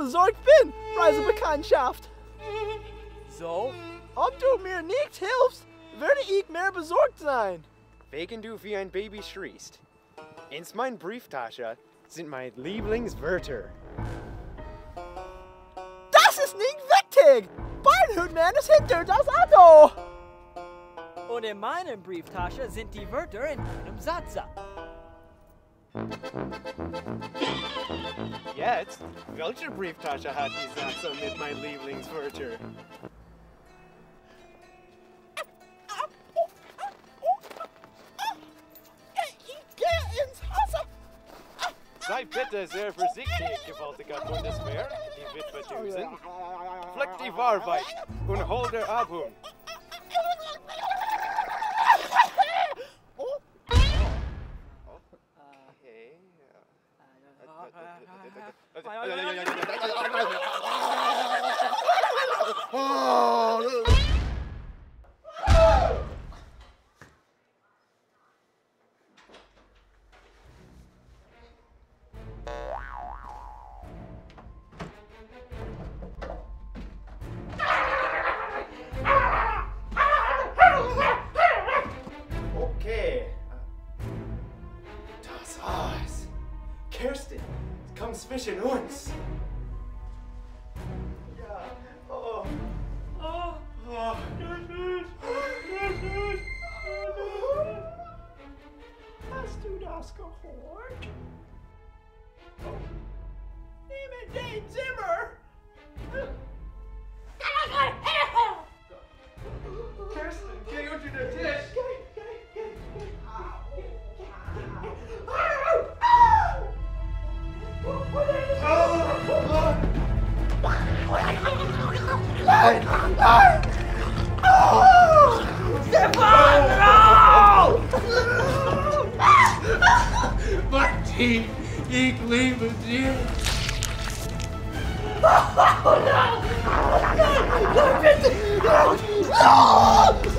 besorgt bin, Reisebekanntschaft. So? Ob du mir nicht hilfst, würde ich mehr besorgt sein. Wegen du wie ein Baby schriest. In mein Brieftasche sind meine Lieblingswörter. Das ist nicht wichtig! Beinhutman ist hinter das Auto! Und in meiner Brieftasche sind die Wörter in einem Satz. Jetzt? Welche Brieftasche hat die Sätze mit meinen Lieblingswörtern? Sei bitte sehr vorsichtig, gewaltiger Bundeswehr. Die Witwe Düsen. Fleck die Wahrheit und hol der Abhung. Okay. Das war's. Kerstin, komm zwischen uns. Ja. Oh. Oh. Oh. Hast du das gehört? Oh. Nimm den Zimmer! Kerstin, geh unter den Tisch. Nein! Nein! Stefan! Martin, ich liebe dich. Nein, bitte!